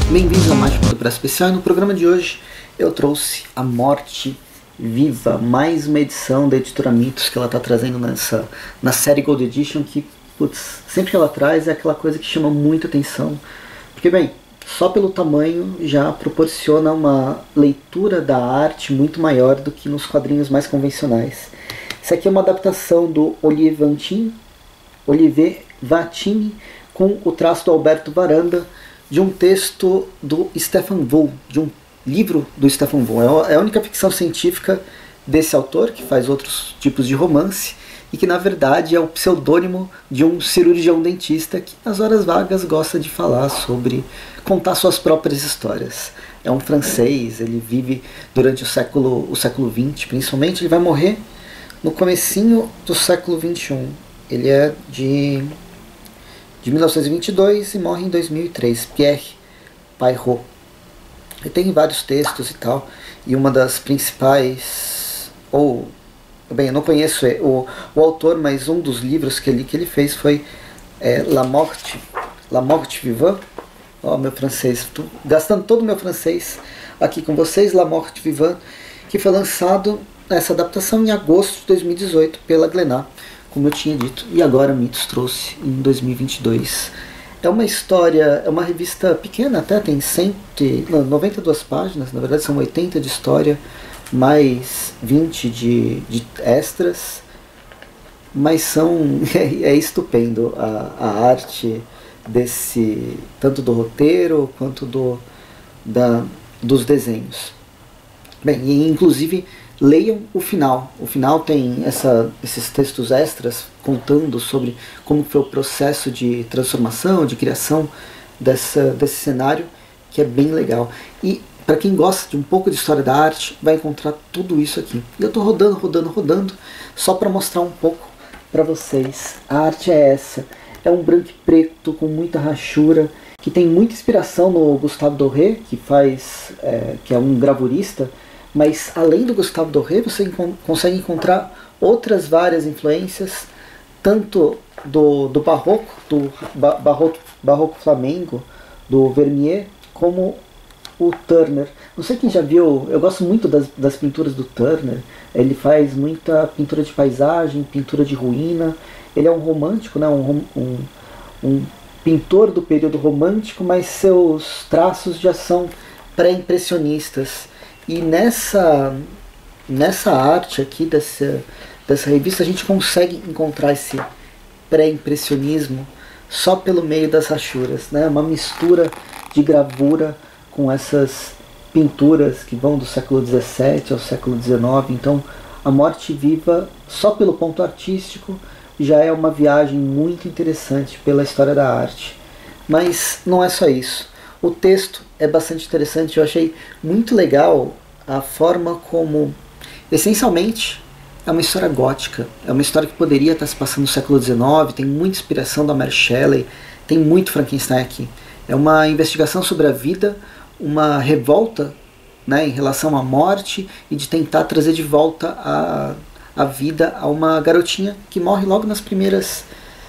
Bem-vindos a mais um Praça Especial. No programa de hoje eu trouxe A Morte Viva, mais uma edição da Editora Mitos que ela está trazendo na série Gold Edition, que putz, sempre que ela traz é aquela coisa que chama muita atenção, porque bem, só pelo tamanho já proporciona uma leitura da arte muito maior do que nos quadrinhos mais convencionais. Isso aqui é uma adaptação do Olivier Vatini com o traço do Alberto Varanda, de um texto do Stefan Voll, de um livro do Stefan Voll. É a única ficção científica desse autor, que faz outros tipos de romance, e que na verdade é o pseudônimo de um cirurgião dentista que nas horas vagas gosta de falar sobre, contar suas próprias histórias. É um francês, ele vive durante o século XX, principalmente. Ele vai morrer no comecinho do século XXI. Ele é de 1922 e morre em 2003, Pierre Payrot. Ele tem vários textos e tal, e uma das principais, bem, eu não conheço o autor, mas um dos livros que ele fez foi La Morte Vivante. Meu francês, estou gastando todo o meu francês aqui com vocês. La Morte Vivante, que foi lançado essa adaptação em agosto de 2018 pela Glénat, como eu tinha dito, e agora Mitos trouxe em 2022. É uma história, é uma revista pequena até, tem 92 páginas, na verdade são 80 de história, mais 20 de extras, mas é estupendo a arte desse, tanto do roteiro quanto dos desenhos. Bem, e inclusive leiam o final. O final tem esses textos extras contando sobre como foi o processo de transformação, de criação desse cenário, que é bem legal. E para quem gosta de um pouco de história da arte, vai encontrar tudo isso aqui. E eu estou rodando, só para mostrar um pouco para vocês. A arte é essa. É um branco e preto com muita rachura, que tem muita inspiração no Gustave Doré, que é um gravurista. Mas além do Gustave Doré, você consegue encontrar outras várias influências, tanto do barroco flamengo, do Vermeer, como o Turner. Não sei quem já viu, eu gosto muito das pinturas do Turner. Ele faz muita pintura de paisagem, pintura de ruína. Ele é um romântico, né? um pintor do período romântico, mas seus traços já são pré-impressionistas. E nessa arte aqui, dessa revista, a gente consegue encontrar esse pré-impressionismo só pelo meio das rachuras, né? Uma mistura de gravura com essas pinturas que vão do século XVII ao século XIX. Então, A Morte Viva, só pelo ponto artístico, já é uma viagem muito interessante pela história da arte. Mas não é só isso. O texto é bastante interessante, eu achei muito legal a forma como, essencialmente, é uma história gótica, é uma história que poderia estar se passando no século XIX, tem muita inspiração da Mary Shelley, tem muito Frankenstein aqui. É uma investigação sobre a vida, uma revolta, né, em relação à morte e de tentar trazer de volta a vida a uma garotinha que morre logo nas primeiras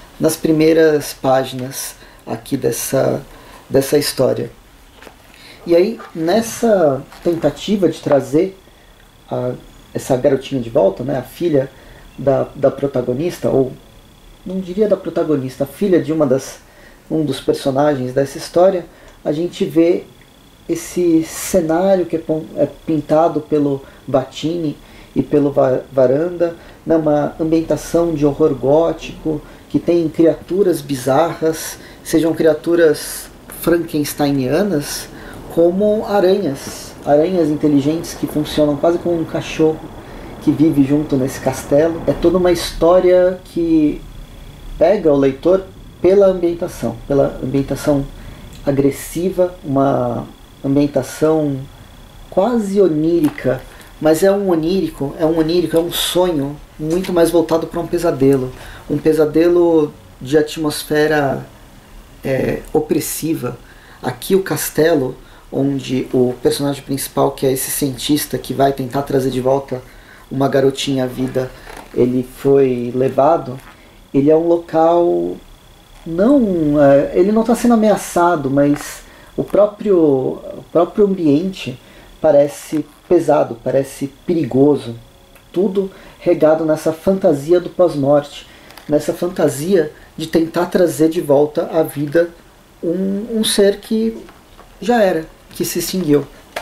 páginas aqui dessa história. E aí, nessa tentativa de trazer essa garotinha de volta, né, a filha da protagonista, ou não diria da protagonista, a filha de um dos personagens dessa história, a gente vê esse cenário que é pintado pelo Vatini e pelo Varanda, né, uma ambientação de horror gótico, que tem criaturas bizarras, sejam criaturas frankensteinianas, como aranhas inteligentes que funcionam quase como um cachorro que vive junto nesse castelo. É toda uma história que pega o leitor pela ambientação agressiva, uma ambientação quase onírica, mas é um sonho muito mais voltado para um pesadelo de atmosfera opressiva. Aqui o castelo, onde o personagem principal, que é esse cientista que vai tentar trazer de volta uma garotinha à vida, ele foi levado, ele é um local, ele não está sendo ameaçado, mas o próprio ambiente parece pesado, parece perigoso. Tudo regado nessa fantasia do pós-morte, nessa fantasia de tentar trazer de volta à vida um ser que já era, que se extinguiu.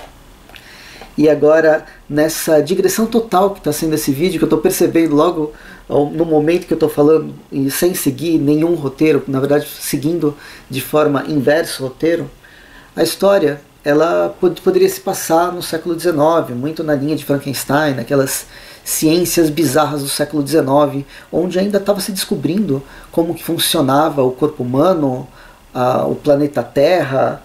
E agora, nessa digressão total que está sendo esse vídeo, que eu estou percebendo logo no momento que eu estou falando, e sem seguir nenhum roteiro, na verdade seguindo de forma inversa o roteiro, a história ela poderia se passar no século XIX, muito na linha de Frankenstein, naquelas ciências bizarras do século XIX, onde ainda estava se descobrindo como que funcionava o corpo humano, o planeta Terra,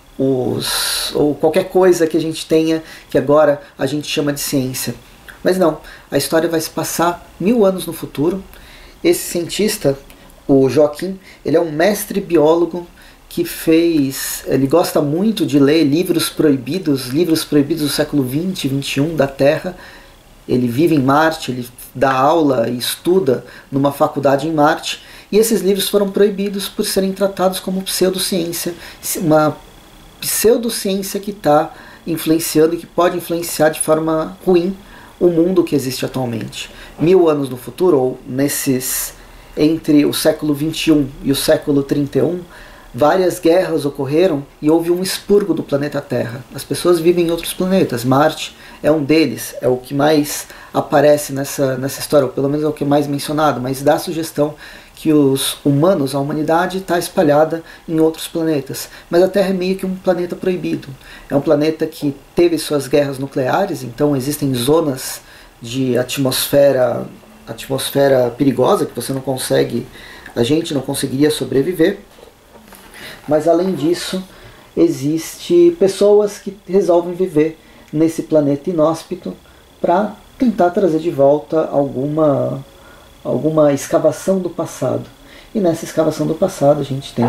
ou qualquer coisa que a gente tenha que agora a gente chama de ciência. Mas não, a história vai se passar 1000 anos no futuro. Esse cientista, o Joaquim, ele é um mestre biólogo que ele gosta muito de ler livros proibidos do século 20 e 21 da Terra. Ele vive em Marte, ele dá aula e estuda numa faculdade em Marte, e esses livros foram proibidos por serem tratados como pseudociência, uma pseudociência que está influenciando e que pode influenciar de forma ruim o mundo que existe atualmente. 1000 anos no futuro, ou entre o século 21 e o século 31, várias guerras ocorreram e houve um expurgo do planeta Terra. As pessoas vivem em outros planetas. Marte é um deles, é o que mais aparece nessa história, ou pelo menos é o que é mais mencionado, mas dá a sugestão que os humanos, a humanidade, está espalhada em outros planetas. Mas a Terra é meio que um planeta proibido. É um planeta que teve suas guerras nucleares, então existem zonas de atmosfera perigosa que a gente não conseguiria sobreviver. Mas além disso, existe pessoas que resolvem viver nesse planeta inóspito para tentar trazer de volta alguma escavação do passado. E nessa escavação do passado a gente tem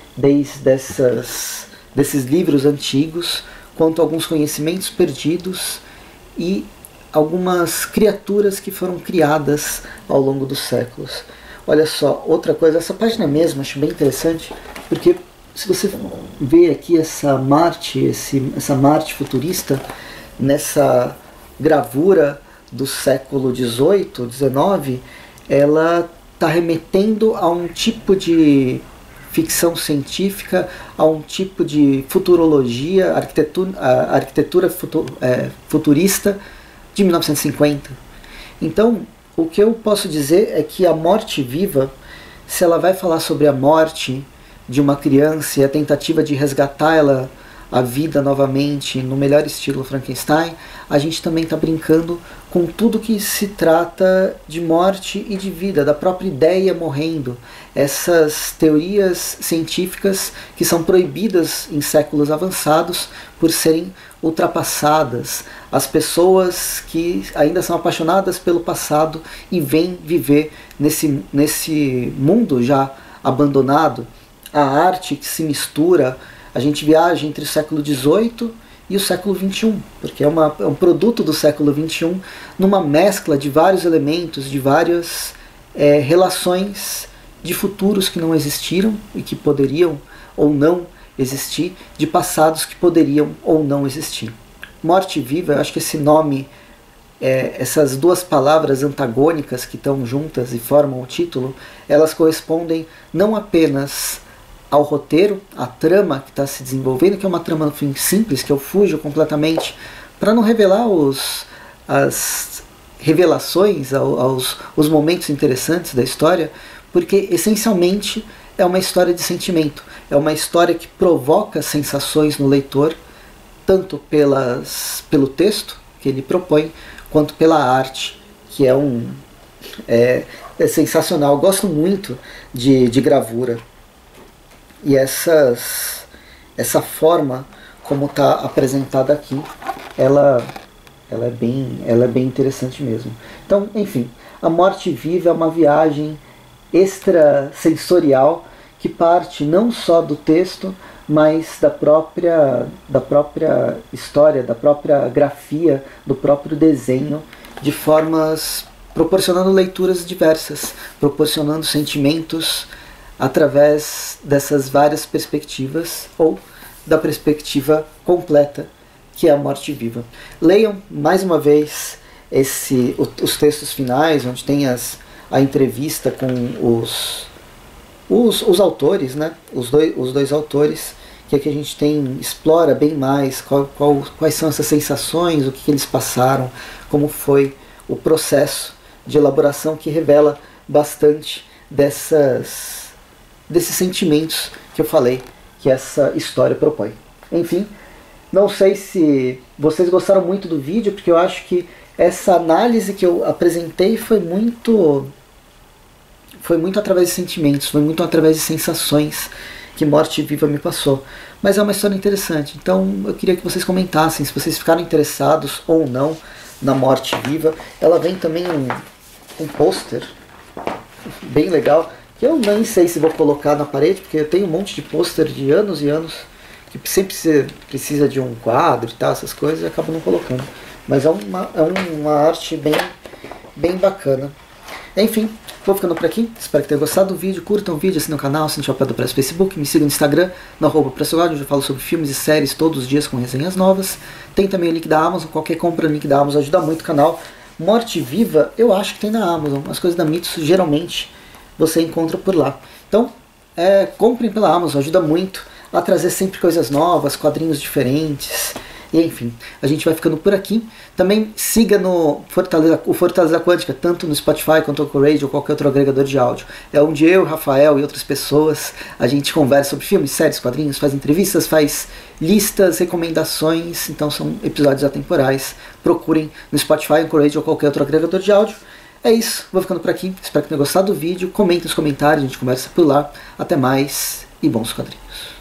desses livros antigos, quanto alguns conhecimentos perdidos e algumas criaturas que foram criadas ao longo dos séculos. Olha só, outra coisa, essa página mesmo, acho bem interessante, porque se você vê aqui essa Marte futurista, nessa gravura do século XVIII, XIX, ela está remetendo a um tipo de ficção científica, a um tipo de futurologia, arquitetura futurista de 1950. Então, o que eu posso dizer é que a morte viva, se ela vai falar sobre a morte de uma criança e a tentativa de resgatá-la à vida novamente, no melhor estilo Frankenstein, a gente também está brincando com tudo que se trata de morte e de vida, da própria ideia morrendo. Essas teorias científicas que são proibidas em séculos avançados por serem ultrapassadas. As pessoas que ainda são apaixonadas pelo passado e vêm viver nesse mundo já abandonado. A arte que se mistura, a gente viaja entre o século XVIII e o século XXI, porque é um produto do século XXI, numa mescla de vários elementos, de várias relações de futuros que não existiram e que poderiam ou não existir, de passados que poderiam ou não existir. Morte viva, eu acho que esse nome, essas duas palavras antagônicas que estão juntas e formam o título, elas correspondem não apenas ao roteiro, à trama que está se desenvolvendo, que é uma trama no fim simples, que eu fujo completamente, para não revelar as revelações, os momentos interessantes da história, porque essencialmente é uma história de sentimento, é uma história que provoca sensações no leitor, tanto pelo texto que ele propõe, quanto pela arte, que é sensacional. Eu gosto muito de gravura. E essa forma como está apresentada aqui, ela é bem interessante mesmo. Então, enfim, a morte viva é uma viagem extrasensorial que parte não só do texto, mas da própria história, da própria grafia, do próprio desenho, de formas proporcionando leituras diversas, proporcionando sentimentos através dessas várias perspectivas, ou da perspectiva completa, que é a morte viva. Leiam mais uma vez os textos finais, onde tem a entrevista com os autores, né? Os dois autores, que aqui a gente explora bem mais quais são essas sensações, o que eles passaram, como foi o processo de elaboração, que revela bastante desses sentimentos que eu falei que essa história propõe. Enfim, não sei se vocês gostaram muito do vídeo, porque eu acho que essa análise que eu apresentei foi muito através de sentimentos, foi muito através de sensações que Morte Viva me passou. Mas é uma história interessante, então eu queria que vocês comentassem se vocês ficaram interessados ou não na Morte Viva. Ela vem também um pôster bem legal, que eu nem sei se vou colocar na parede, porque eu tenho um monte de pôster de anos e anos, que sempre precisa de um quadro e tal, essas coisas, e acabo não colocando. Mas é uma arte bem bacana. Enfim, vou ficando por aqui. Espero que tenham gostado do vídeo. Curtam o vídeo, assinem o canal, assinem o Chapéu do Preço no Facebook. Me sigam no Instagram, no @PressoGod, onde eu falo sobre filmes e séries todos os dias com resenhas novas. Tem também o link da Amazon. Qualquer compra no link da Amazon ajuda muito o canal. Morte Viva, eu acho que tem na Amazon. As coisas da Mitos, geralmente, você encontra por lá. Então, comprem pela Amazon. Ajuda muito a trazer sempre coisas novas, quadrinhos diferentes. E enfim, a gente vai ficando por aqui. Também siga no Fortaleza Quântica, tanto no Spotify quanto no Coradio ou qualquer outro agregador de áudio. É onde eu, Rafael e outras pessoas, a gente conversa sobre filmes, séries, quadrinhos, faz entrevistas, faz listas, recomendações. Então são episódios atemporais. Procurem no Spotify, no Coradio ou qualquer outro agregador de áudio. É isso, vou ficando por aqui. Espero que tenham gostado do vídeo. Comentem nos comentários, a gente conversa por lá. Até mais e bons quadrinhos.